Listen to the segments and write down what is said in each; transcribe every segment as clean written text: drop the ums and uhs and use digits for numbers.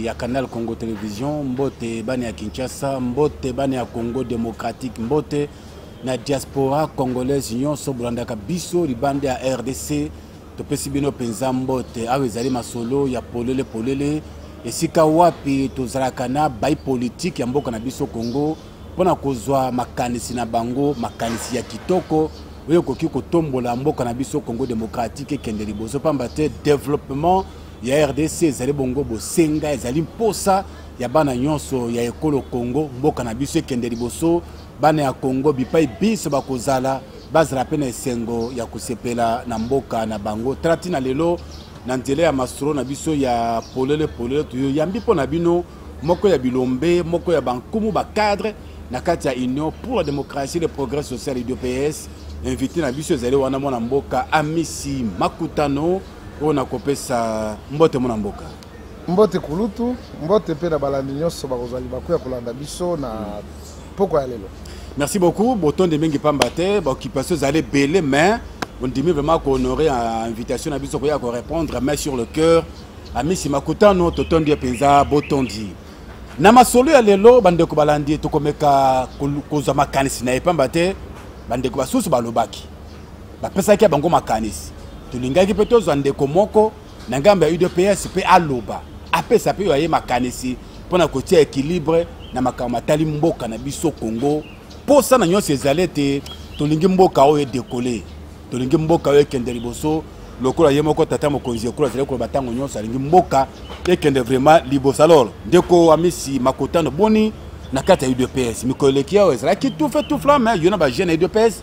ya Canal Congo Télévision, mbote bani ya Kinshasa, mbote bani ya Congo Démocratique, mbote na diaspora congolaise nyonso brandaka biso libande ya RDC topesi bino penza mbote awe ezali masolo ya polele esika wapi tozalaka na bai politique ya mboka na biso Congo pona kozwa makanisi na bango makanisi ya kitoko oyo koki kotombola mboka na biso Congo Démocratique ekende liboso pamba te développement ya RDC ezali bongo bosenga ezali mposa ya bana nyonso ya ekolo Congo mboka na biso ekende liboso bana ya Congo bipai biso bakozala bazala pe na esengo ya kusepela na mboka na bango trati na lelo na nzela ya masolo na biso ya polele tuyo yambi po na bino moko ya bilombe moko ya bankumu ba cadre na kati ya Union pour la démocratie et le progrès social UDPS invité na biso ezali wana mwana mboka Amisi Makutano ona kopesa mbote mwana mboka mbote kulutu mbote pe na balandi nyonso bakozali bakuya kolanda biso na poko ya lelo. Merci beaucoup. Boton de Mengi Pambate, occupation allait belé, mais on dit vraiment qu'on aurait une invitation à Bissoko à répondre, main sur le cœur. Ami Simakuta, non, Toton de Penza, Boton dit. Namasolo ya lelo, bandeko balandi, tokomeka koza makanisi na Pambate, bandeko basusu balobaki. Bapesa kia bango makanisi. Tulingaki peto zandeko moko, nangamba UDPS pe aloba. Apesa pe yoye makanisi, pona kotia équilibre, na makamatali mboka na biso Congo. Pour ça, nous avons été tolingi mboka oyo décoller tolingi mboka oyo kende liboso lokola yemoko tata mokonzi kola zele ko batango nyonso alingi mboka ekende vraiment liboso alors ndeko Amisi Makutano boni na kata ya UDPS mikoleki oyo ezala ki tout fait tout flamme yona ba jeune UDPS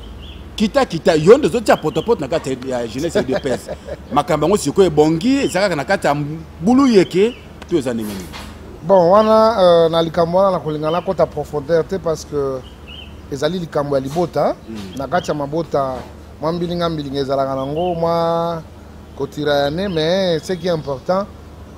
kita yondo zo tia potopoto na kata ya jeunesse UDPS makamba ngo siko ebongi ezaka na kata bulu yeke tout ezana ngeni bon wana na likambo wana na kolingana kota profondeur te parce que ezali likambo ya libota na kati ya mabota mwa mbilinga ezalaka nango mwa kotira ya ne mais ce qui est important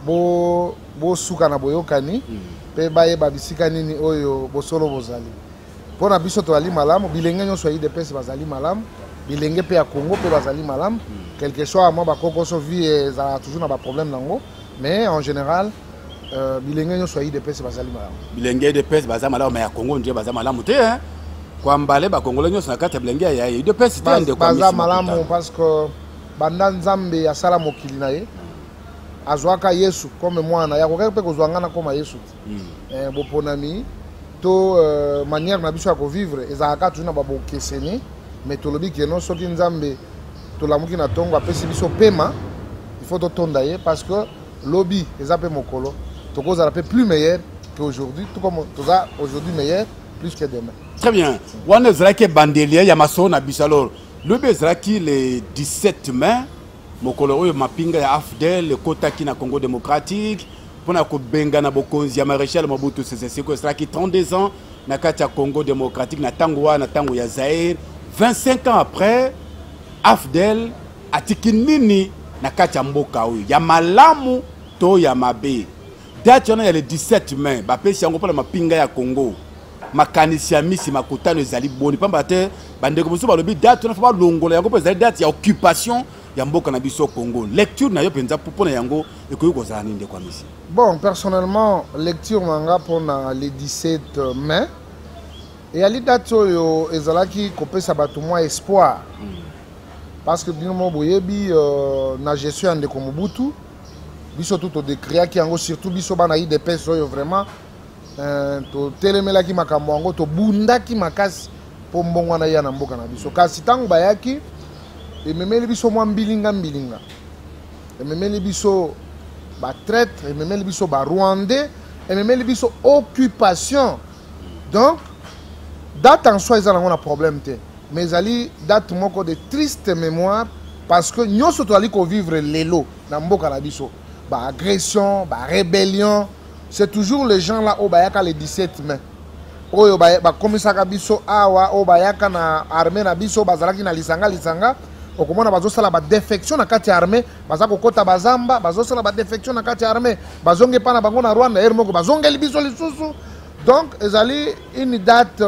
bo suka na boyokani pe bayeba bisika nini oyo bosolo bozali mpona biso tozali malamu bilenge nyonso ya UDPS bazali malamu bilenge pe ya Congo pe bazali malamu quelque soit mwa bakokoso vie ezalaka toujours na baproblème nango mais en général bilenge nyonso ya UDPS bazali malamu bilenge UDPS bazali malamu mais ya Congo ndio bazali malamu te hein kwa mbale ba Congolais nyonso na kati ya bilenge ya UDPS te nde kwa baza malamu parce que banda nzambe ya sala mokili na ye azwaka Yesu comme mwana ya kokaka pe kozwangana koma Yesu boponami to manière na biso ya kovivre ezalaka toujours na babokeseni mais tolobi keno soki nzambe tolamuki na tongo apesi biso pema il faut totonda ye parce que lobi eza pe mokolo tokozala pe plus meilleur qu'aujourd'hui tout comme toza aujourd'hui meilleur plus que demain. Très bien. Wana zalaki bandelia ya maso na bisalor. Lobe zalaki le 17 mai mokolo oyo mapinga ya AFDEL le kotaki na Congo Démocratique pona ko benga na bokonzi ya Maréchal Mobutu Sese Seko zalaki 32 ans na kati ya Congo Démocratique na tango wana tango ya Zaire 25 ans après AFDEL atiki nini na kati ya mboka oyo ya malamu to ya mabe. Date wana ya le 17 mai ba pesi yango pona mapinga ya Congo makanisi ya Amisi Makutano ezali boni pamba te bandeko mosusu balobi date na fa longola yango pe ezali date ya occupation ya mboka na biso Congo lecture na yo penza pona yango ekoyi kozala nini ndeko Amisi. Bon personnellement lecture nanga pona le 17 mai et ali date oyo ezalaki kopesa bato mwa espoir parce que bino mo boyebi na gestion ya ndeko Mobutu biso tout décriaki yango surtout biso bana UDPS oyo vraiment to telemelaki makambo yango to bundaki makasi po mbongo wana ya na mboka na biso kasi tango bayaki ememeli biso mwa mbilinga ememeli biso ba traître ememeli biso ba rwandais ememeli biso occupation donc date en soi ezala ngona problème te mais ezali date moko de triste mémoire parce que nyonso tozali kovivre lelo na mboka na biso ba agression ba rébellion. C'est toujours les gens là au Bayaka le 17 mai. Oyo ba komisaka biso awa o Bayaka na armée na biso bazalaki na lisanga okomona bazosala ba défection na kati armée bazako kota bazamba bazosala ba défection na kati armée bazonge pa na bango na Rwanda moko bazongeli biso lisusu donc ezali une date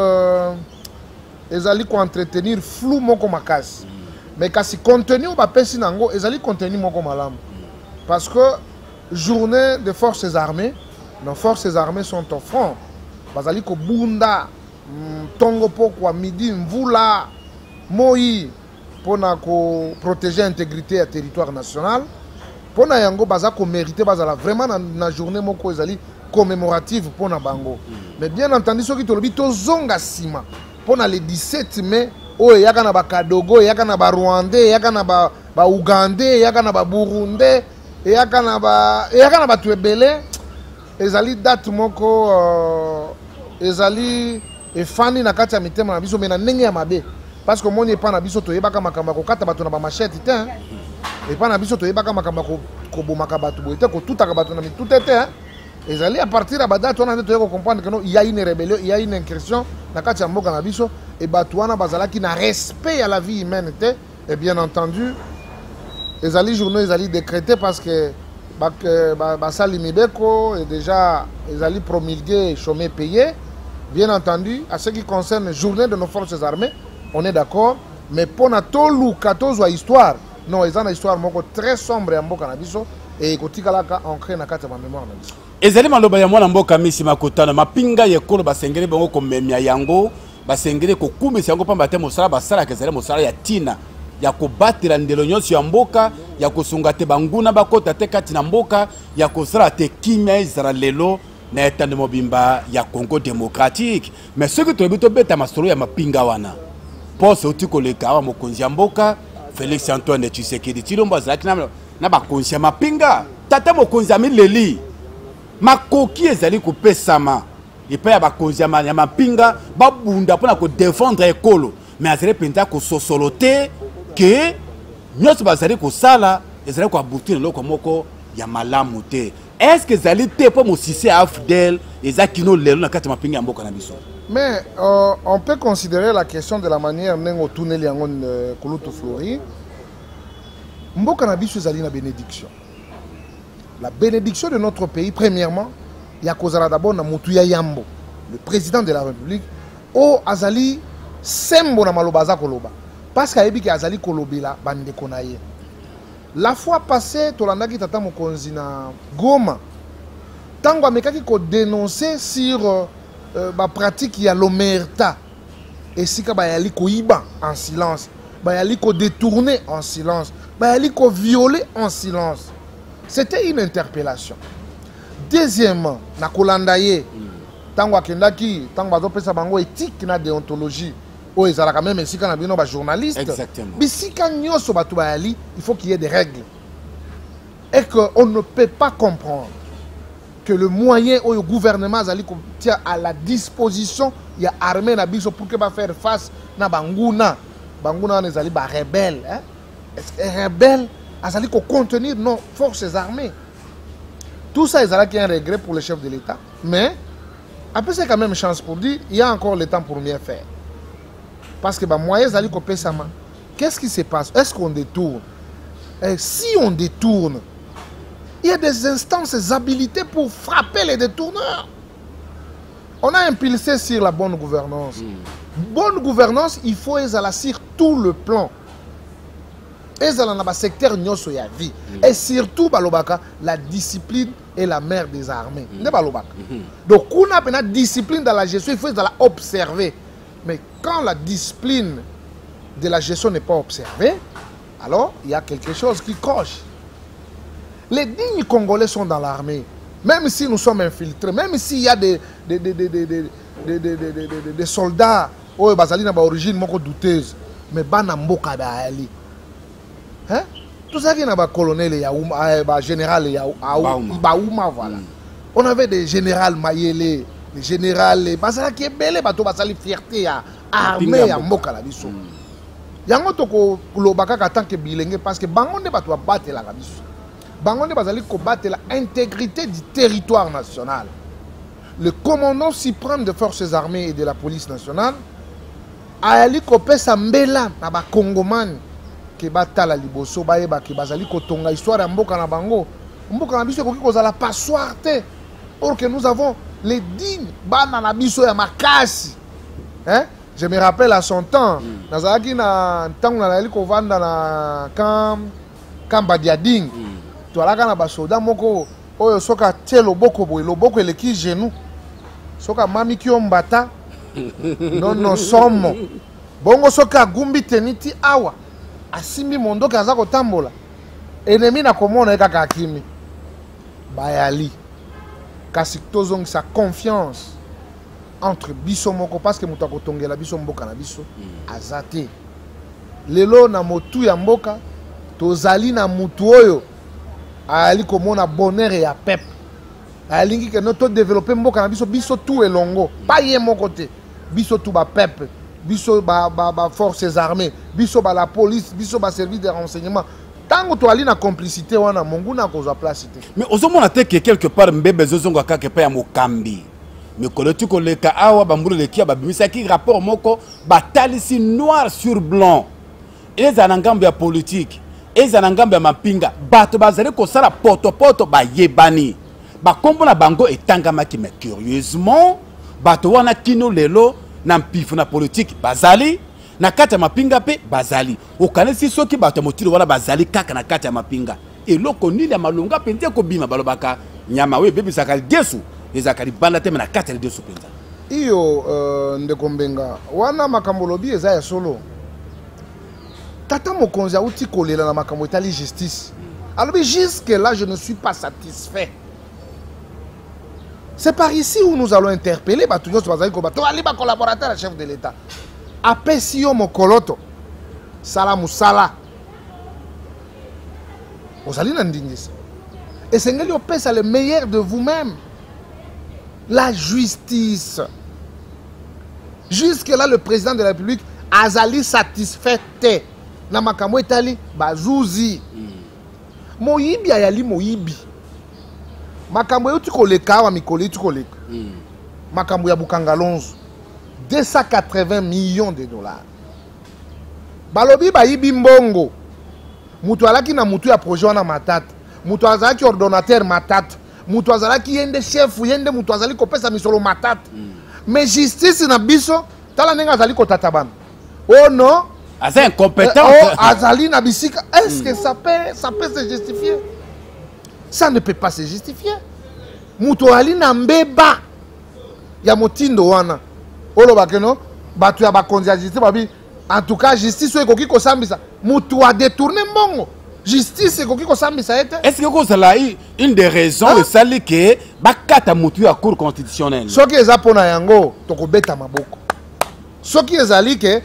ezali ko entretenir flou moko makasi mais kasi contenu ba pesi nango ezali contenu moko malamu parce que journée des forces armées nos forces armées sont au front. Bazali ko bunda tongo pokwa midi mvula moi pour protéger l'intégrité du territoire national. Pour na yango baza ko mériter bazala vraiment na journée moko ezali commémorative pour na bango. Mais bien entendu ceux qui tolobi to zonga sima pour na le 17 mai o yaka na ba Kadogo, yaka na ba Rwandais, yaka na ba Ougandais, yaka na ba Burundais, yaka na ba tuebele ezali date moko ezali efani na kati ya mitema na biso mena ndenge ya mabe parce que moni epa na biso toyebaka makambo kokata bato na ba machette te epa na biso toyebaka makambo kobomaka bato boye te kotutaka bato na mitute te ezali à partir ya badate wana nde toyeba comprendre que non il y a une rébellion, il y a une incursion na kati ya mboka na biso et bato wana bazalaki na respect ya la vie humaine te et bien entendu ezali journée ezali décrété parce que basali mibeko et déjà ezali promulgué chômé payé. Bien entendu, à ce qui concerne la journée de nos forces armées, on est d'accord. Mais pour nous, 14 histoire, non, ils ont une histoire très sombre en Mboka Nabiso et Kotikalaka ancré dans la mémoire. Ezali maloba ya mwana mboka misi makotana mapinga yekolo basengere bango komemia yango basengere kokumisa yango pamba te mosala basala kezali mosala ya tina ya kobatela ndelo nyonso ya mboka ya kosunga te banguna bakota te kati na mboka ya kosala te kimia ezala lelo na etande mobimba ya Congo démocratique. Mais ce que tu as dit beta masolo ya mapinga wana pose uti koleka wa mokonzi ya mboka Félix Antoine Tshisekedi tilomba zaki na bakonzi ya mapinga tata mokonzi ya mileli makoki ezali kopesama epa ya bakonzi ya mapinga babunda pona ko défendre ekolo mais azali penta ko sosolote que nyonso bazali kosala ezali ko aboutir loko moko ya malamu te. Est-ce que ezali te po mosise afdel ezakino lelo na kati mapinga ya mboka na biso? Mais on peut considérer la question de la manière dont on tourne les angon Koluto Flori. Mboka na biso ezali na bénédiction. La bénédiction de notre pays, premièrement, il y a Kozala d'abord na Moutuya Yambo, le président de la République, au Azali Sembo na Malobaza Koloba. Parce qu'il y a Azali Kolobela, bande konaye. La fois passée, Tolandaki Tata Mokonzi na Goma, tango amekaki ko dénoncer sur la pratique ya l'omerta. Et si ka bayali ko iba en silence, bayali ko détourner en silence, bayali ko violer en silence. C'était une interpellation. Deuxièmement, na kolandaye, tango akendaki, tango bazopesa bango éthique na déontologie. Oh, ils ont quand même ici quand on a journaliste. Exactement. Mais si quand il faut qu'il y ait des règles. Et qu'on ne peut pas comprendre que le moyen où le gouvernement tient à la disposition, il y a armée pour que va faire face à Banguna. Banguna les ali rebelles. Est-ce que rebelles azali ko contenir nos forces armées? Tout ça ils ont un regret pour le chef de l'État. Mais après c'est quand même une chance pour dire il y a encore le temps pour mieux faire. Parce que moyens ali ko pesama. Qu'est-ce qui se passe? Est-ce qu'on détourne? Et si on détourne, il y a des instances habilitées pour frapper les détourneurs. On a impulsé sur la bonne gouvernance. Bonne gouvernance, il faut aller sur tout le plan. Et dans le secteur nyoso ya vie. Et surtout balobaka, la discipline est la mère des armées. Donc on a une discipline dans la gestion, il faut observer. Mais quand la discipline de la gestion n'est pas observée, alors il y a quelque chose qui coche. Les dignes Congolais sont dans l'armée. Même si nous sommes infiltrés, même s'il y a des soldats qui ont origine douteuse, mais Banamboka Baali. Hein? Tout ça qui est un colonel, un général, Baouma, voilà. On avait des généraux Mayele, des généraux, Basala qui est belle, Basali fierté, armée, à Mboka la biso. Yango toko lobaka tant que bilenge parce que bangonde bato battre la biso. Bangonde bazali ko battre l'intégrité du territoire national. Le commandant suprême des forces armées et de la police nationale a ali ko pesa mbela na ba Congomani ke batala liboso bayeba ke bazali ko tonga histoire ya mboka na bango. Mboka na biso ko kozala passoire te. Or que nous avons les dignes bana na biso ya makasi. Hein? Je me rappelle à son temps, nazalaki na ntango nazali kovanda na Kamba Diading. Toalaka na basoda moko oyo soka tie loboko boye loboko eleki genou soka mami ki ombata non somo bongo soka gumbi teniti awa asimbi mondoki aza kotambola ennemi na komona kaka akimi bayali kasi tozongisa confiance entre biso moko parce que moto akotongela biso mboka na biso aza te lelo na motu ya mboka tozali na mutu oyo ali komona bonheur ya peuple alingi ke no to développer mboka na biso biso tout elongo pas ye moko te biso tout ba peuple biso ba forces armées biso ba la police biso ba service de renseignement tango to ali na complicité wana monguna kozwa place te mais ozomona te que quelque part mbebe zozongo kaka pe ya mokambi mais koloti koleka awa bambulu lekia babimisaki rapport moko batalisi noir sur blanc eza na ngambo ya politique eza na ngambo ya mapinga bato bazali kosala poto bayebani bakombo na bango etangamaki mais curieusement bato wana kino lelo na mpifu na politique bazali na kati ya mapinga pe bazali okanisi soki bato motilo wana bazali kaka na kati ya mapinga eloko nini ya malonga pe nde kobima balobaka nyama we bebisaka lidesu ezaka libanda te na kati ya lidesu penza iyo ndeko mbenga wana makambo lobi eza ya solo tata mokonzi auti kolela na makambo etali justice alobi jusque là je ne suis pas satisfait. C'est par ici où nous allons interpeller les collaborateurs chef de l'État. Après si yo mokoloto sala musala ozali na ndingisa et c'est ngeli opesa le meilleur de vous-même. La justice. Jusque là le président de la République azali satisfait na makambo etali bazuzi moyibi ayali moyibi makambo yuti koleka wa mikolo yuti koleka makambo ya Bukangalonzo 280 millions de dollars balobi bayibi mbongo mutu alaki na mutu ya projet wana matata mutu azalaki ordonnateur matata mutu azalaki yende chef yende mutu azali kopesa misolo matata mais justice na biso tala nenga azali kotata bana oh non Azali incompétent. Azali na bisika. Est-ce que ça peut se justifier? Ça ne peut pas se justifier. Muto ali na mbeba ya motindo wana. Olo bakeno batu ya bakonzi ya justice babi. En tout cas justice ekoki ko sambisa. Mutu a détourné mbongo. Justice ekoki ko sambisa ete. Est-ce que vous avez une des raisons de sali que bakata mutu ya cour constitutionnelle? Soki eza pona yango tokobeta maboko. Soki ezali ke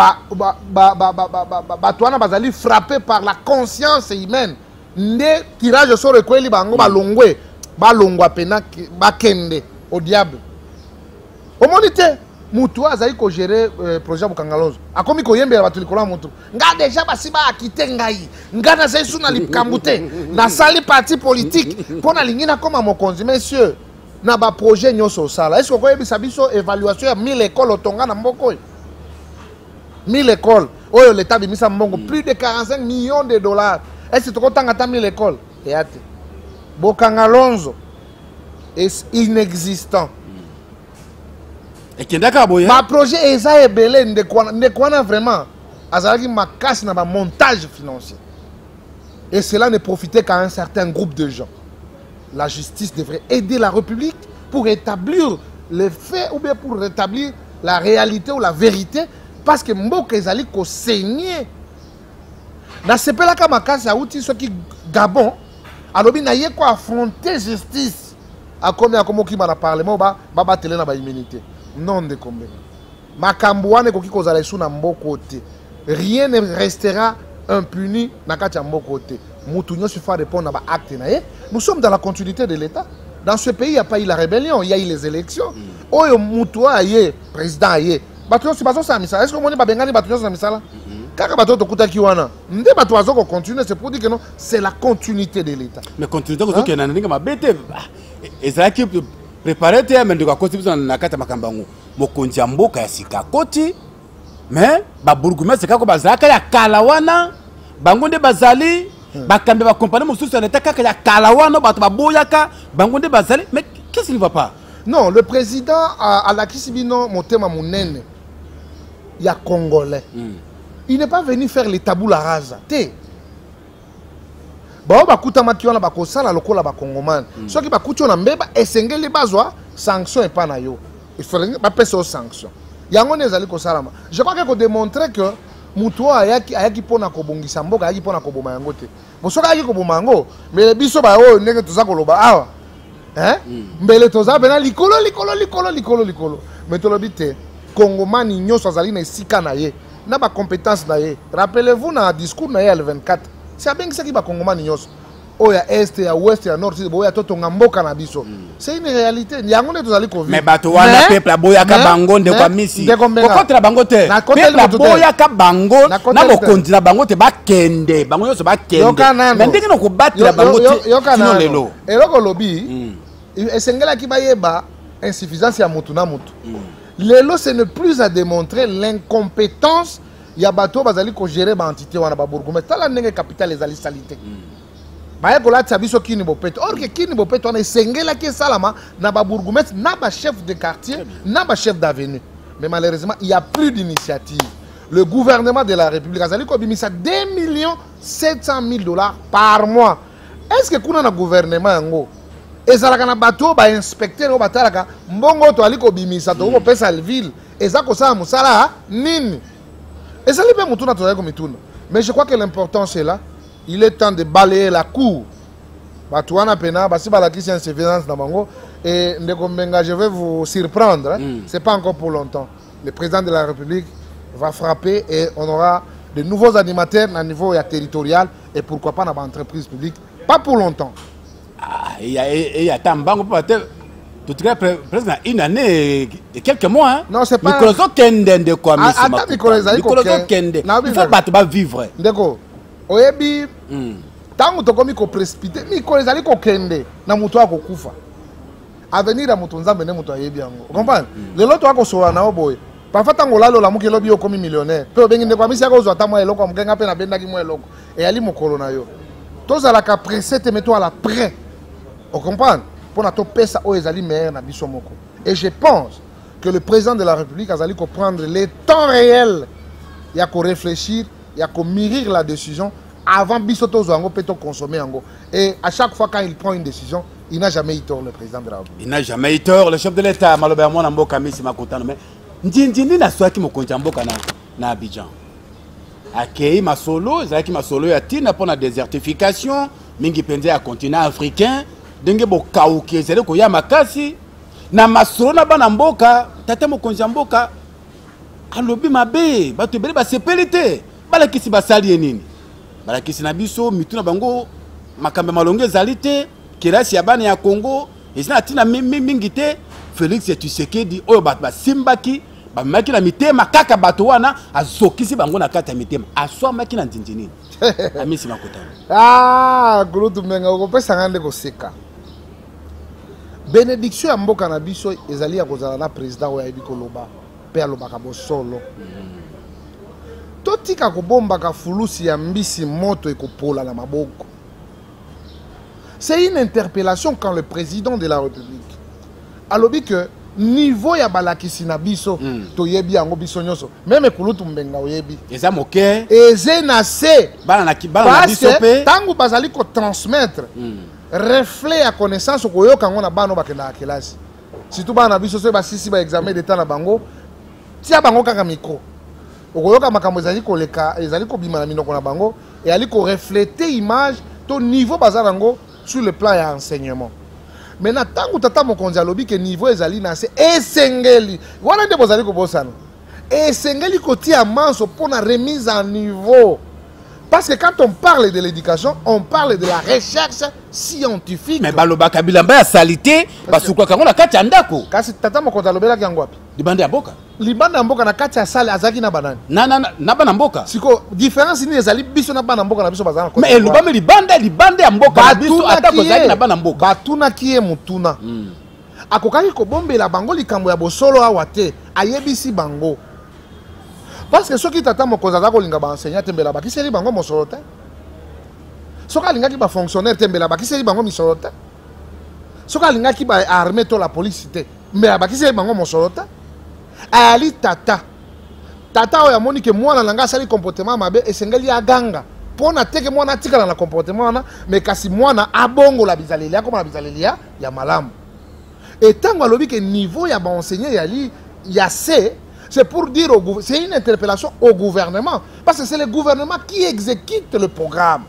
Batouana bazali frappé par la conscience humaine. Nde tirage sur le kweli bango balongwe balongwa pena bakende au diable. Au monite mutu azali ko gérer projet Bukangalonzo. Akomi ko yembe batu likola mutu. Nga déjà basiba akite ngai. Nga na zesu na lipkambute. Na sali parti politique pona lingina koma mokonzi messieurs. Na ba projet nyoso sala. Est-ce que ko yebisa biso évaluation ya 1000 écoles otonga na mboko? 1000 écoles. Oh, l'État a mis ça plus de 45 millions de dollars. Est-ce que tu as 1000 écoles? Bukangalonzo est inexistant. Et qui est d'accord, ma projet est belé de quoi vraiment. Azalaki ma casse na ba montage financier. Et cela ne profitait qu'à un certain groupe de gens. La justice devrait aider la République pour établir les faits ou bien pour rétablir la réalité ou la vérité. Parce que mboka ezali ko saigner na sepela ka makasi ya uti soki Gabon alobi na ye ko affronter justice akomi akomoki na parlement ba tele na ba immunité non de combien makambo wana ko kozala esu na mboko te rien ne restera impuni na kati ya mboko te mutu nyo suffit répondre à ba acte na ye. Nous sommes dans la continuité de l'état. Dans ce pays il y a pas eu la rébellion, il y a eu les élections. Oyo mutu aye président aye Batuyo si bazo sa misala. Est-ce que moni babengani batuyo sa misala? Kaka batuyo tokuta kiwana. Nde batuyo zo ko continuer, c'est pour dire que non, c'est la continuité de l'état. Mais continuité ko ke na ninga mabete. Ezaki préparer te mais ndika constitution na kata makambango. Mokonzi ya mboka ya sika koti. Mais ba bourgmestre kako bazaka ya kalawana. Bango nde bazali bakambe ba compagnie mosusu na kaka ya kalawana batu baboyaka bango nde bazali. Mais qu'est-ce qui ne va pas? Non, le président a la Kisibino Motema Mounene. Il y a Congolais. Il n'est pas venu faire les tabous la rasa. bao bakutamaki wana bakosala lokola bakongomani soki bakuti na mbeba esengeli bazwa sanction epa na yo il faudrait bapesa o sanction yango ne ezali kosalama. Je crois que ko démontrer que mutu ayaki mpona kobongisa mboka ayaki mpona koboma yango te bosoka ayaki koboma yango mbele biso baoyo ndenge toza koloba awa mbele toza pena likolo mais tolobi te kongomani nyonso azali na esika na ye na bacompétence na ye. Rappelez-vous na discours na ye ya le 24 si abengisaki bakongomani nyonso oyo ya este ya ouest ya nord boya totonga mboka na biso c'est une réalité yango nde tozali kovivre. Mais bato wana peuple aboyaka bango nde kwa misi kokotela bango te peuple aboyaka bango na bokonzi na bango te bakende bango nyonso bakende mais ndenge na kobatela bango te tino lelo eloko lobi esengelaki bayeba insuffisance ya mutu na mutu lelo ce n'est plus à démontrer l'incompétence ya bato bazali ko gérer ba entité wana ba bourgmestre tala ndenge capitale ezali salité baye kolatisa biso kini bopeto or que kini bopeto wana esengelaki esalama na ba bourgmestre na ba chef de quartier na ba chef d'avenue mais malheureusement il y a plus d'initiative. Le gouvernement de la République azali ko bimisa 2 700 000 $ par mois. Est-ce que kuna na gouvernement yango ezalaka na bato ba inspecteur o batalaka mbongo to ali ko bimisa to ko pesa ville eza ko sala musala nini ezali pe mutuna to ko mituna. Mais je crois que l'important c'est là. Il est temps de balayer la cour. Batouana pena, basi balaki c'est insuffisance na bango et ndeko Mbenga je vais vous surprendre. C'est pas encore pour longtemps. Le président de la République va frapper et on aura de nouveaux animateurs à niveau territorial et pourquoi pas dans l'entreprise publique. Pas pour longtemps. Il y a Tambango peut-être tout cas presque une année et quelques mois hein. Non, c'est pas Nicolas Kende de quoi monsieur. Attends Nicolas Kende. Il faut battre vivre. Ndeko. Oyebi tangu tokomi ko précipiter Nicolas ezali ko kende na mutu akokufa. Avenir ya mutu nzambe ne mutu ayebi yango. Comprendre? Lelo to akosola na oboye. Parfois tango lalo la muki lobi okomi millionnaire. Pe obengi ndeko amisi akozwa ata mwa eloko amukenga pe na bendaki mwa eloko. Et ali mokolo na yo. Tozala ka pressé te meto à la près. On comprend? Pour na to pesa o ezali meilleur na biso moko. Et je pense que le président de la République azali ko prendre le temps réel. Il y a ko réfléchir, il y a ko mûrir la décision avant biso tozo ngo peut consommer ngo. Et à chaque fois quand il prend une décision, il n'a jamais eu tort le président de la République. Il n'a jamais eu tort le chef de l'État Maloba mwana mboka misi makutano mais ndindi na swaki mokonja mboka na Abidjan. Akei masolo, ezaki masolo ya tina pona désertification, mingi penze ya continent africain, denge bo kauki ezele ko ya makasi na masolo na bana mboka, tata mokonja mboka alobi mabe, bato ebele ba sepelite, bala kisi basali nini? Bala kisi na biso mitu na bango makambe malonge ezalite, kirasi ya bana ya Congo, ezina tina mingi te, Félix Tshisekedi oyo bato basimbaki bamaki na mitema kaka bato wana azokisi bango na kata mitema aswamaki na ndinjini amisi makotana Gulutu Mbenga okopesa ngande koseka bénédiction ya mboka na biso ezali ya kozala na président oyo ayebi koloba pe alobaka bosolo totika kobombaka fulusi ya mbisi moto ekopola na maboko. C'est une interpellation quand le président de la République alobi que niveau ya balakisi na biso to yebi yango biso nyonso même Kulutu Mbenga oyebi eza moke eze na se bana na biso pe tangu bazali ko transmettre reflet ya connaissance ko yoka ngona bano bakenda na kelasi surtout bana biso so basisi ba examen d'état na bango tia bango kaka micro okoyoka makambo ezali koleka ezali ko bima na minoko na bango et ali ko refléter image to niveau bazarango sur le plan ya enseignement. Maintenant tangu tata mokonzi alobi ke niveau ezali na se esengeli wana nde bozali ko bosana esengeli ko tia manso pour la remise en niveau parce que quand on parle de l'éducation on parle de la recherche scientifique. Mais baloba kabila mbaya salité basuka kango na kati andako kasi tata mokonzi alobela ki yango wapi libanda ya mboka na kati ya sale azaki na banani na bana mboka siko différence ni ezali biso na bana mboka na biso bazana ko mais elobami libanda ya mboka na biso atako zaki na bana mboka batuna kiye mutuna akokaki ko bombela bango likambo ya bosolo awa te ayebisi bango parce que soki tata mokonzi azako linga ba enseignant tembela bakiseli bango mosolo te soki alingaki ba fonctionnaire tembela bakiseli bango misolo te soki alingaki ba armée to la police te mbela bakiseli bango mosolo te ali tata oyo amoni ke mwana nanga asali comportement mabe esengeli aganga Pour na teke moi na tika dans le comportement mais kasi moi na abongo la bizaleli comme la bizaleli ya malamu. Et tant que le niveau ya ba enseigner y a c'est pour dire c'est une interpellation au gouvernement parce que c'est le gouvernement qui exécute le programme.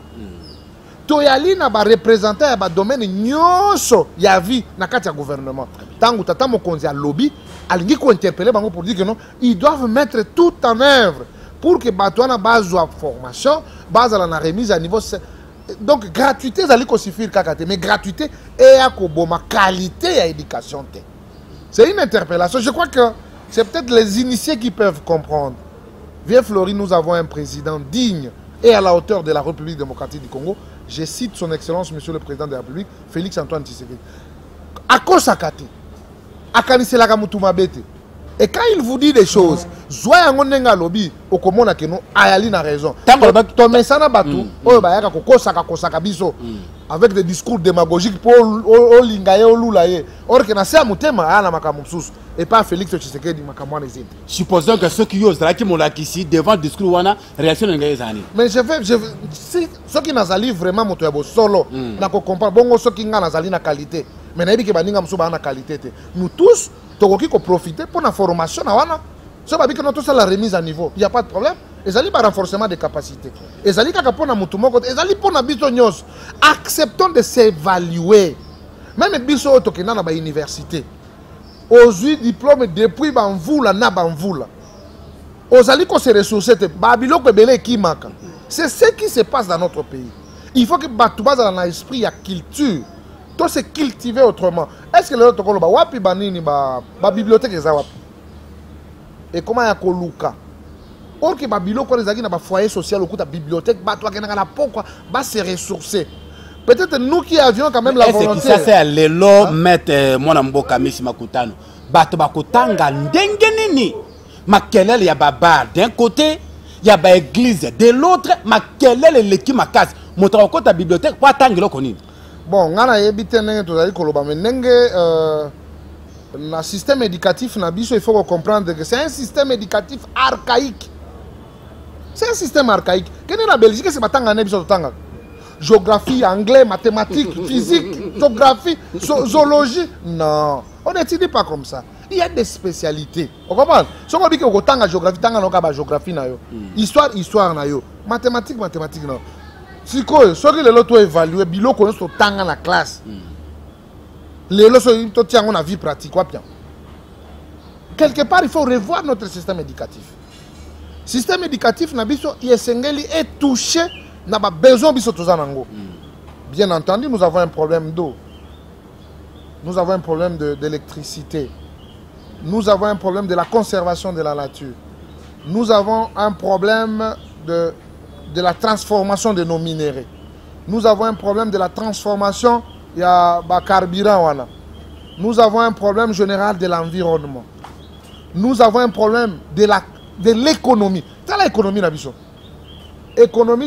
Toyali na ba représenter ya ba domaine nyonso ya vie na kati ya gouvernement. Tangu tata mokonzi ya lobby alingi ko interpeller bango pour dire que non, ils doivent mettre tout en œuvre pour que batouana base de formation, base à la remise à niveau. Donc gratuité ça li suffire kakate, mais gratuité et à ma qualité à éducation. C'est une interpellation. Je crois que c'est peut-être les initiés qui peuvent comprendre. Vieux Flori, nous avons un président digne et à la hauteur de la République démocratique du Congo. Je cite son excellence, monsieur le président de la République, Félix Antoine Tshisekedi. À cause sakate, à kanisela kamutuma bete. Et quand il vous dit des choses, zoya ngonenga lobby, au komona que non, ayali na raison. Ton messana batu, oyo bayaka kosaka biso avec des discours démagogiques pour olingaye olulaye. Or que na se mutema ana makamususu et pas Félix Tshisekedi makamwana ezete. Supposons que ceux qui osent la qui molakisi devant discours wana réaction ngaye zani. Mais je si ceux qui nazali vraiment moto ya bo solo na ko comprendre bongo ceux qui nga nazali na qualité. Mais nayebi ke baninga musu ba na qualité te. Nous tous tokoki ko profiter pour la formation na wana. So ba bi que notre ça la remise à niveau. Il y a pas de problème. Ezali ba renforcement des capacités. Ezali kaka pona mutu moko, ezali pona biso nyos. Acceptons de s'évaluer. Même biso tokena na ba université. Aujourd'hui diplôme depuis banvula na banvula. Ozali ko se ressourcer te ba biloko belé ki maka. C'est ce qui se passe dans notre pays. Il faut que batu baza na esprit ya culture. Tout se cultiver autrement. Est-ce que les autres ont wapi banini ba bibliothèque eza wapi? Et comment ya koluka? Or que ba biloko les na ba foyer social au la bibliothèque ba toi kenanga na pourquoi ba se ressourcer. Peut-être nous qui avions quand même la volonté. Est-ce que ça c'est lelo mettre mon mboka Miss Makutano. Bato bakotanga ndenge nini? Makelele ya baba d'un côté, il y a ba église de l'autre, makelele leki makasi. Montra ko ta bibliothèque pour attendre konini. Bon, ngana yebite nenge tozali koloba mais nenge na système éducatif na biso il faut comprendre que c'est un système éducatif archaïque. C'est un système archaïque. Kene na Belgique c'est batanga na biso tanga. Géographie, anglais, mathématiques, physique, géographie, zoologie. Non, on n'étudie pas comme ça. Il y a des spécialités. On comprend? Si on dit que tanga géographie, tanga no ka géographie na yo. Histoire na yo. Mathématiques non. Si quoi, ceux qui les autres évaluent, bilo connaissent au temps dans la classe. Les autres, ils tiennent la vie pratique. Quelque part, il faut revoir notre système éducatif. Le système éducatif, est touché n'a pas besoin de Bien entendu, nous avons un problème d'eau. Nous avons un problème d'électricité. Nous avons un problème de la conservation de la nature. Nous avons un problème de la transformation de nos minéraux. Nous avons un problème de la transformation du carburant. Nous avons un problème général de l'environnement. Nous avons un problème de l'économie. C'est l'économie, l'économie,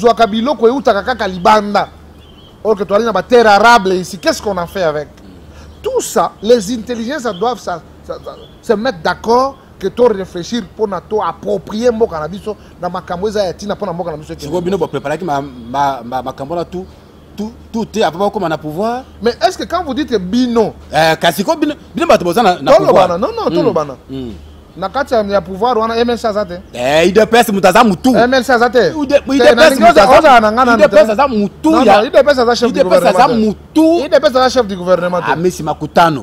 or que tu as une terre arable ici, qu'est-ce qu'on a fait avec? Tout ça, les intelligences doivent se mettre d'accord que tu réfléchir pour approprier mon cannabis dans ma camoisa et tina pour mon cannabis. Je veux préparer ma cambola tout est avant comment on a pouvoir. Mais est-ce que quand vous dites bino, kasiko bino ba to na pouvoir. Non, tout le bana. Na katia ya pouvoir wana ML Sazate. Il dépêche mutaza mutu. ML Sazate. Il dépêche mutaza mutu ya. Il dépêche sa chef du gouvernement. Il dépêche sa chef du gouvernement. Ah mais c'est Makutano.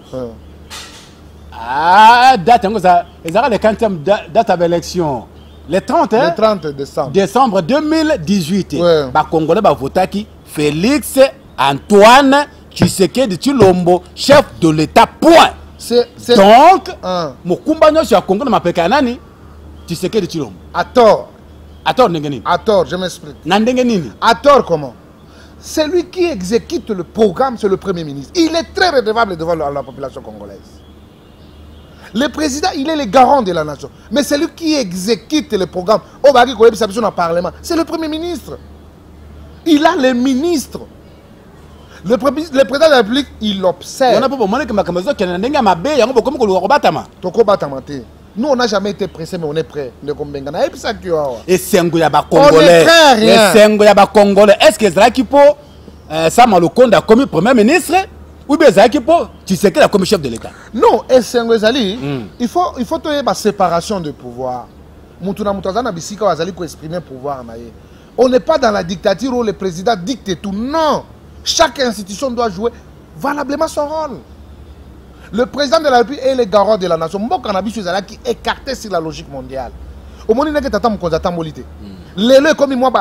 Ah, date ça, ils auront le 40e date de l'élection. Le 30 hein? Le 30 décembre. Décembre 2018. Ouais. Ba Congolais ba voter qui Félix Antoine Tshisekedi Tshilombo, chef de l'État point. Donc, Mokumba nyo sur Congo na mapeka nani? Tshisekedi Tshilombo. À tort. À tort nini? À tort, je m'explique. Na ndenge nini? À tort comment? Celui qui exécute le programme, c'est le Premier ministre. Il est très redevable devant la population congolaise. Le président, il est le garant de la nation. Mais c'est lui qui exécute le programme. C'est le Premier ministre. Il a les ministres. Le président de la République, il observe. Nous, on n'a jamais été pressés, mais on est prêts. Et Sengo Yaba Congolais. Et Sengo Yaba Congolais. Est-ce que Zaki Po, Sama Lukonda, comme Premier ministre, ou bien Zaki Po, tu sais qu'il a comme chef de l'État? Non, et Sengo Zali, il faut trouver la séparation de pouvoir. Moutuna Moutazana Bissika Wazali pour exprimer le pouvoir. On n'est pas dans la dictature où le président dicte tout. Non. Chaque institution doit jouer valablement son rôle. Le président de la République est le garant de la nation. Moi, cannabis, je suis écarté sur la logique mondiale. Au moment où il y a les comme moi,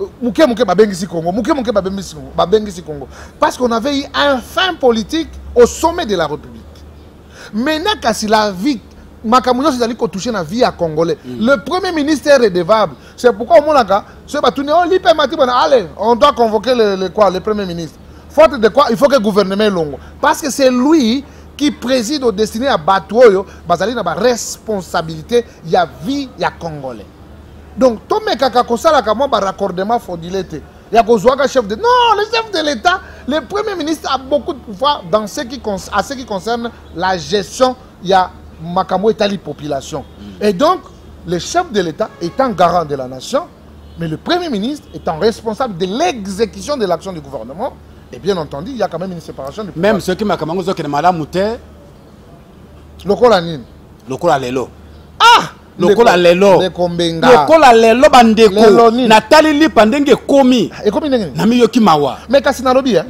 Congo. Parce qu'on avait eu un fin politique au sommet de la République. Maintenant, si la vie, touché la vie à Congolais, le premier ministre est redevable. C'est pourquoi au monde allez, on doit convoquer le premier ministre. Faute de quoi, il faut que le gouvernement est long. Parce que c'est lui qui préside au destiné à Batoyo, Bazali n'a pas responsabilité, il y a vie, il y a Congolais. Donc, tout le monde a raccordement fraudulé. Il y a un chef de... Non, le chef de l'État, le Premier ministre a beaucoup de pouvoir dans ce qui concerne la gestion, il y a Makamo et la population. Et donc, le chef de l'État étant garant de la nation, mais le Premier ministre étant responsable de l'exécution de l'action du gouvernement, et bien entendu, il y a quand même une séparation du pouvoir. Même ceux qui m'ont dit que Madame Mouté... Lokola Nine. Lokola Lelo. Ah! Lokola Lelo. Lokola Lelo bandeko. Nathalie Li pandenge komi. Et komi ndenge? Nami yoki mawa. Mais kasi nalobi ya?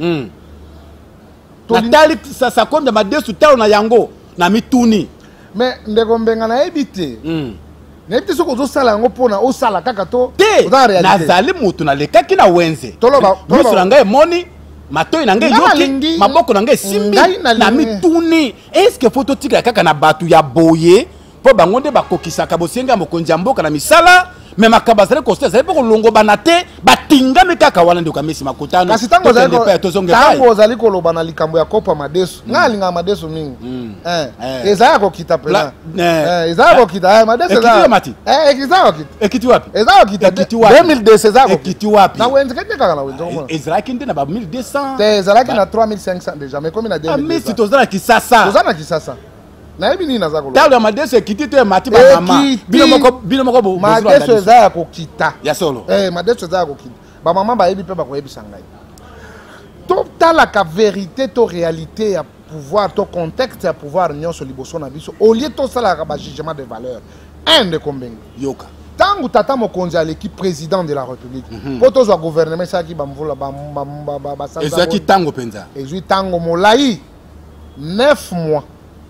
Nathalie sa konde madesu talo na yango. Nami tuni. Mais ndeko mbenga na ebite. Na ebite soko zo sala yango pona o sala kaka to. Te. Nazali mutu na lekaki na wenze. Toloba. Miso na ngai moni. Matoi na ngai yoki. Maboko na ngai simbi. Nami tuni. Est-ce que photo tika kaka na batu ya boye? Po bangonde bakokisaka bosenga mokonzi ya mboka na misala me makaba zale koste zale poko longo banate batingami kaka wana ndeko Messi makutano kasi tango zali koloba na likambo ya kopa madesu ngalinga madesu mingi ezaya kokita pela ezaya kokita madesu ezaya mati ezaya kokita ekiti wapi ezaya kokita 2002 ezaya ekiti wapi na wenze kete kaka na wenze ngoma ezala kinde na ba 1200 te ezala ki na 3500 déjà mais comme na 2002 Messi tozala kisasa na yebi nini naza koloba talo ya madeso ekiti to ya mati ba mama bino moko bo madeso ezaya kokita ya solo madeso ezaya kokita ba mama ba yebi pe ba koyebisa ngai to talaka vérité to réalité ya pouvoir to contexte ya pouvoir nyonso liboso na biso au lieu to salaka ba jugement de valeur de kombenga yoka tangu tata mokonzi aleki président de la république po tozwa gouvernement esaki bamvula basanza ezaki tango penza ezwi tango molai 9 mois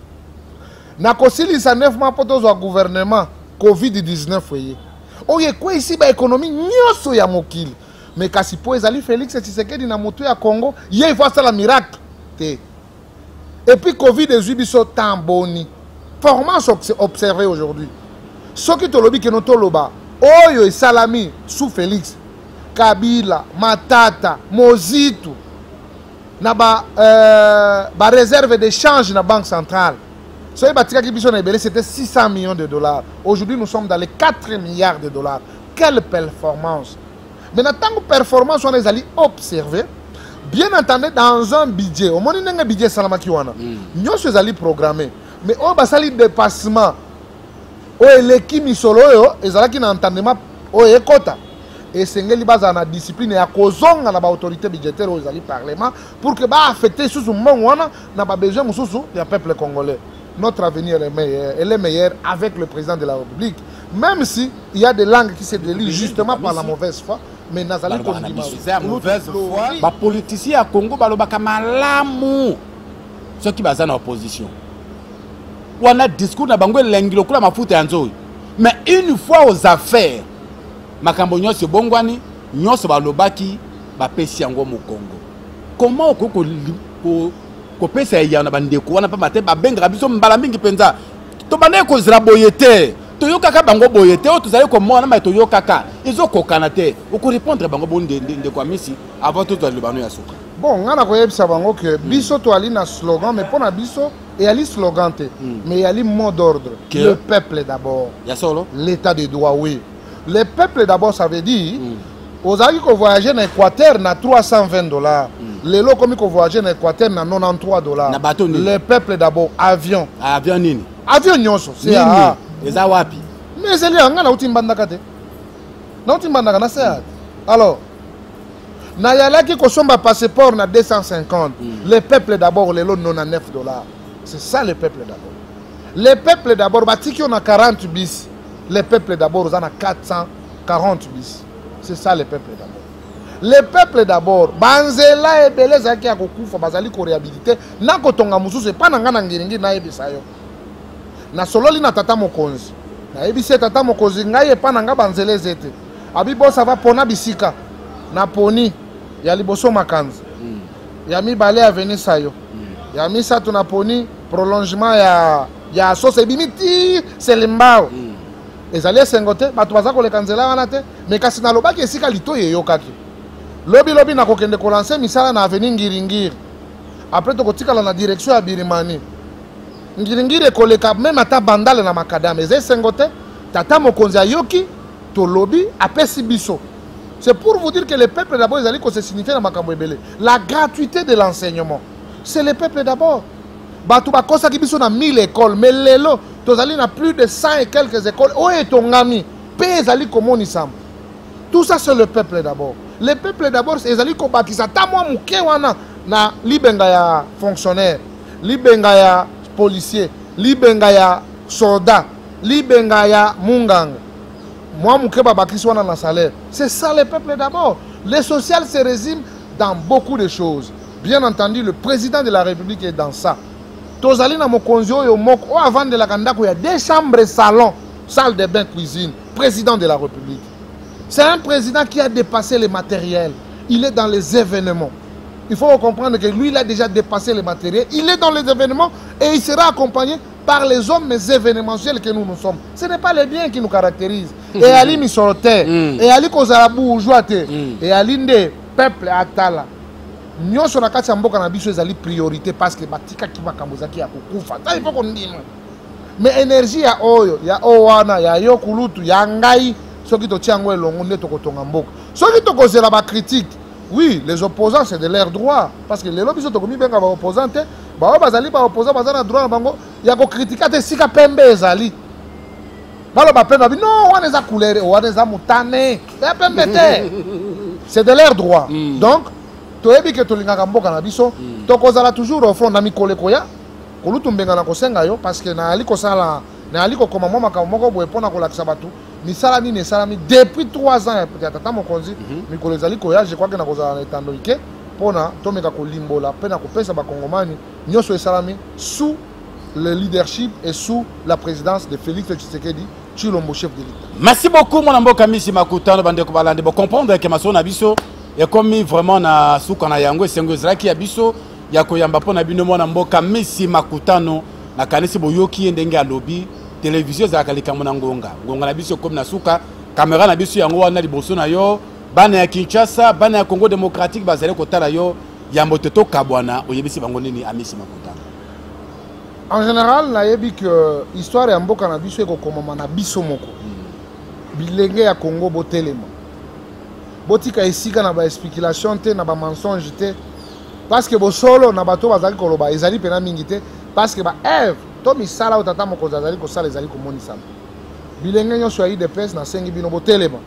na kosilisa 9 mois pour tozwa gouvernement Covid-19 oye oye kwa isi ba économie nyonso ya mokili mais kasi po ezali Félix Tshisekedi na moto ya Congo ye voit ça la miracle te et puis Covid ezwi biso tamboni formation observé aujourd'hui soki tolobi ke no toloba oyo esalami sous Félix Kabila Matata Mozitu na ba réserve d'échange na banque centrale. C'était 600 millions de dollars. Aujourd'hui, nous sommes dans les 4 milliards de dollars. Quelle performance! Maintenant, tant que performance, on les a observé, bien entendu, dans un budget, au moins, il y a un budget salamakiwana. Nous sommes allés programmer. Mais on va salir dépassement. L'équipe misolo, ils ont un entendement, et quota. Et c'est une discipline et à cause de l'autorité budgétaire aux parlement pour que ça affecte sous le monde, on n'a pas besoin du peuple congolais. Notre avenir est meilleur, elle est meilleure avec le président de la République. Même si il y a des langues qui se délient justement par la mauvaise foi, mais Nazali la mauvaise foi. Les politiciens à Congo balobaka malamu. Ceux qui basent en opposition. On a discours na bango lengilo kula mafuta yanzo. Mais une fois aux affaires, makambo nyonso bongwani, nyonso balobaki ba pesi yango mo Congo. Comment ko kopesa ya na bandeko wana pa mate ba benga biso mbala mingi penza to banaye ko zira boyete to yokaka bango boyete o tuzali ko mona ma to yokaka izo kokana te o ko répondre bango bonde ndeko Messi avant tout le bano ya suka bon ngana ko yebisa bango que biso to ali na slogan mais pona biso et ali slogan te mais ali mot d'ordre le peuple d'abord ya solo l'état de droit oui le peuple d'abord ça veut dire aux amis qui voyager en Équateur na 320 $. Les lots comme qui voyager en Équateur na 93 $. Le peuple d'abord avion. Avion nini? Avion nyonso. eza wapi mais c'est là nga na utimbandaka te na utimbandaka na seat alors na yalaki kosomba passeport na 250 le peuple d'abord lelo 99 $. C'est ça le peuple d'abord. Le peuple d'abord batiki on a 40 bis. Le peuple d'abord on a 440 bis. C'est ça le peuple d'abord. Le peuple d'abord banzela ebele zaki akokufa bazali ko réhabiliter na kotonga mususu pa na ngana ngiringi na yebisa yo. Na sololi na tata mokonzi. Na yebisa tata mokonzi ngai pa na nga banzele zete. Abi bosa va pona bisika na poni ya liboso makanzi. Ya mibale avenir sayo. Ya misa tuna poni prolongement ya sauce bimiti selembao. Ezali sengote batu baza ko le kanzela wana te mais kasi na lobaki esika lito yeyo kaki. Lobi na kokende ko lancer misala na avenir ngiringiri. Après to kotikala na direction ya Birimani. Ngiringiri ko le cap même ata bandale na makadam ezali sengote tata mokonzi ayoki to lobi apesi biso. C'est pour vous dire que le peuple d'abord ezali ko se signifie na makambo ebele. La gratuité de l'enseignement. C'est le peuple d'abord. Batu bakosa ki biso na 1000 écoles mais lelo tozali na plus de 100 et quelques écoles o etongami pe ezali komoni sam. Tout ça c'est le peuple d'abord. Le peuple d'abord ezali ko bakisa ta mwa muke wana na libenga ya fonctionnaire, libenga ya policier, libenga ya soldat, libenga ya munganga. Moi muke ba bakisa wana na salaire. C'est ça le peuple d'abord. Le social se résume dans beaucoup de choses. Bien entendu, le président de la République est dans ça. Tozali na mokonzi oyo moko o avant de la kandako ya 2 chambres salon, salle de bain, cuisine, président de la République. C'est un président qui a dépassé les matériels. Il est dans les événements. Il faut comprendre que lui il a déjà dépassé les matériels. Il est dans les événements et il sera accompagné par les hommes événementiels que nous sommes. Ce n'est pas les biens qui nous caractérisent. Et Ali Misorote, et Ali Kozarabou Jouate, et Ali Nde peuple Atala. Nyonso na kati ya mboka na biso ezali priorité parce que batika ki makambozaki ya kokufa. Ça il faut qu'on dise. Mais énergie ya oyo, ya owana, ya yokulutu, ya ngai, soki to tiango elongo nde to kotonga mboka. Soki to kozela ba critique. Oui, les opposants c'est de leur droit parce que les lobbies sont komi benga ba opposants te, ba bazali ba opposants bazana droit na bango ya ko critiquer te sika pembe ezali. Balo ba pembe non, wana za couleur, wana za mutane. Ya pembe te. C'est de leur droit. Donc toyebi ke tolingaka mboka na biso tokozala toujours au fond na mikolo koya kolutu mbenga na kosenga yo parce que na ali kosala na ali kokoma mwa makambo moko boye pona kolakisa batu misala nini esalami depuis 3 ans ya tata mokonzi mikolo ezali koya je crois que na kozala na etando ike pona tomeka kolimbola pe na kopesa bakongomani nyonso esalami sous le leadership et sous la présidence de Félix Tshisekedi Tshilombo, chef de l'État. Merci beaucoup mon amboka misi makutano bande ko balande bo comprendre que maso na biso et comme vraiment na suka na yango esengo ezalaki ya biso ya koyamba mpo na bino mwana mboka misi makutano na kanisi boyoki ndenge ya lobby télévision ezalaka likambo na ngonga na biso comme na suka caméra na biso yango wana liboso na yo bana ya Kinshasa bana ya Congo démocratique bazali kotala yo yambo teto kabwana oyebisi bango nini amisi makutano. En général na yebi que histoire ya mboka na biso ekokoma na biso moko bilenge ya Congo botelema botika esika na ba spéculation te na ba mensonge te parce que bo solo na bato bazali koloba ezali pena mingi te parce que ba Eve to misala otata moko zazali ko sala ezali ko monisa bilenge nyonso ya IDPS na sengi bino botelema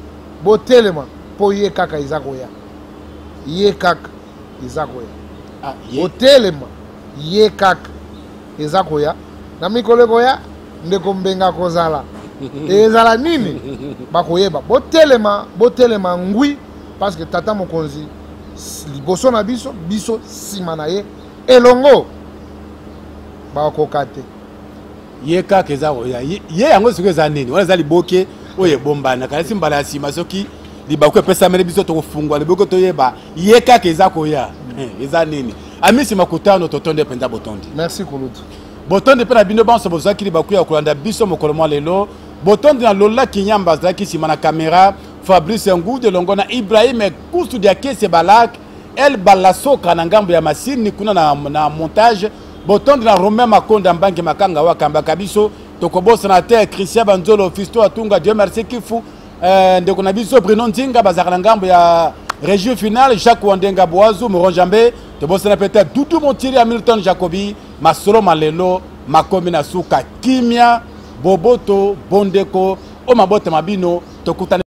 po ye kaka izakoya ye kaka izakoya botelema ye kaka izakoya na mikolo koya ndeko mbenga kozala ezala nini bakoyeba botelema ngui parce que tata mokonzi liboso na biso sima na ye elongo bakokate ye kaka ezakoya ye yango soki eza nini wana eza liboke oyo ebombana kasi mbala ya nsima soki libaku epesameli biso tokofungwa liboke toyeba ye kaka ezakoya eza nini amisi makutano totonde mpenza botondi. Merci Kulutu. Botondi mpe na bino banso bozwaki libaku ya kolanda biso mokolo mwa lelo botondi na Lola Kinyamba azalaki nsima na kamera Fabrice Ngude longo na Ibrahim Kustu dia Kese Balak El Balasoka na ngambo ya masini kuna na montage botondi na Romain Makonda Mbange Makanga wakamba kabiso tokobosa na terre Christian Banzolo Fisto Atunga Dieu merci kifu ndeko na biso Bruno Nzinga bazaka na ngambo ya région finale Jacques Wandenga Boazu Moronjambe tobosa na peut-être Doudou Montiri Hamilton Jacobi Masolo Malelo makomi na suka kimia boboto bondeko o mabote mabino tokutana